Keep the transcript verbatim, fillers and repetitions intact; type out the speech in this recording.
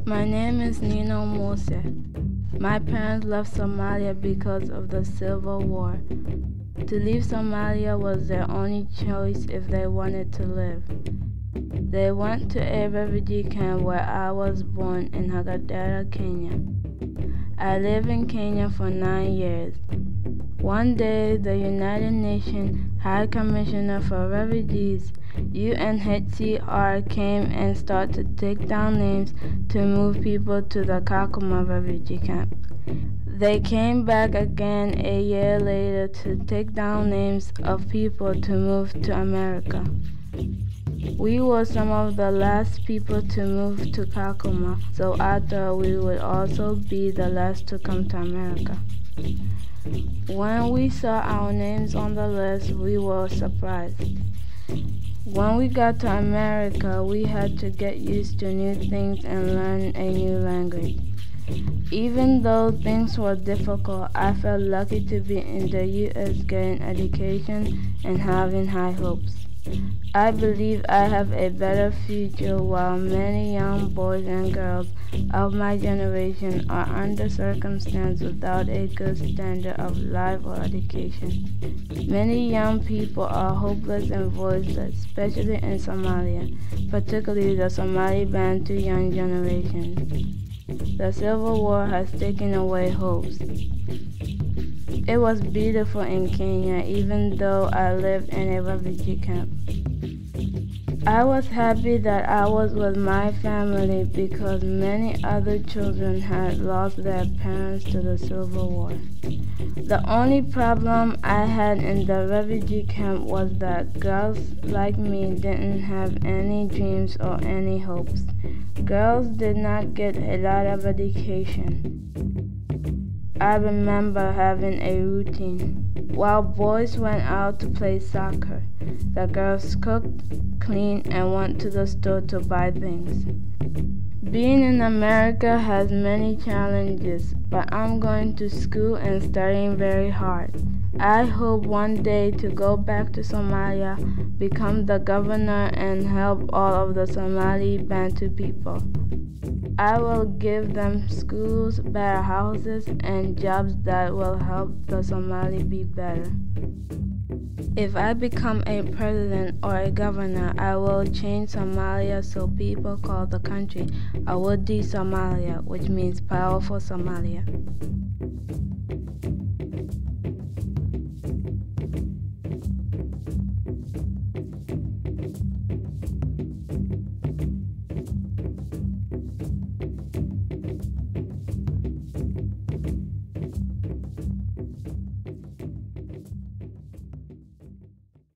My name is Nino Mose. My parents left Somalia because of the civil war. To leave Somalia was their only choice if they wanted to live. They went to a refugee camp where I was born in Hagadera, Kenya. I lived in Kenya for nine years. One day, the United Nations High Commissioner for Refugees, U N H C R, came and started to take down names to move people to the Kakuma refugee camp. They came back again a year later to take down names of people to move to America. We were some of the last people to move to Kakuma, so I thought we would also be the last to come to America. When we saw our names on the list, we were surprised. When we got to America, we had to get used to new things and learn a new language. Even though things were difficult, I felt lucky to be in the U S getting education and having high hopes. I believe I have a better future while many young boys and girls of my generation are under circumstances without a good standard of life or education. Many young people are hopeless and voiceless, especially in Somalia, particularly the Somali Bantu young generation. The Civil War has taken away hopes. It was beautiful in Kenya, even though I lived in a refugee camp. I was happy that I was with my family because many other children had lost their parents to the Civil War. The only problem I had in the refugee camp was that girls like me didn't have any dreams or any hopes. Girls did not get a lot of education. I remember having a routine. While boys went out to play soccer, the girls cooked, cleaned, and went to the store to buy things. Being in America has many challenges, but I'm going to school and studying very hard. I hope one day to go back to Somalia, become the governor, and help all of the Somali Bantu people. I will give them schools, better houses, and jobs that will help the Somali be better. If I become a president or a governor, I will change Somalia so people call the country Awodi Somalia, which means powerful Somalia.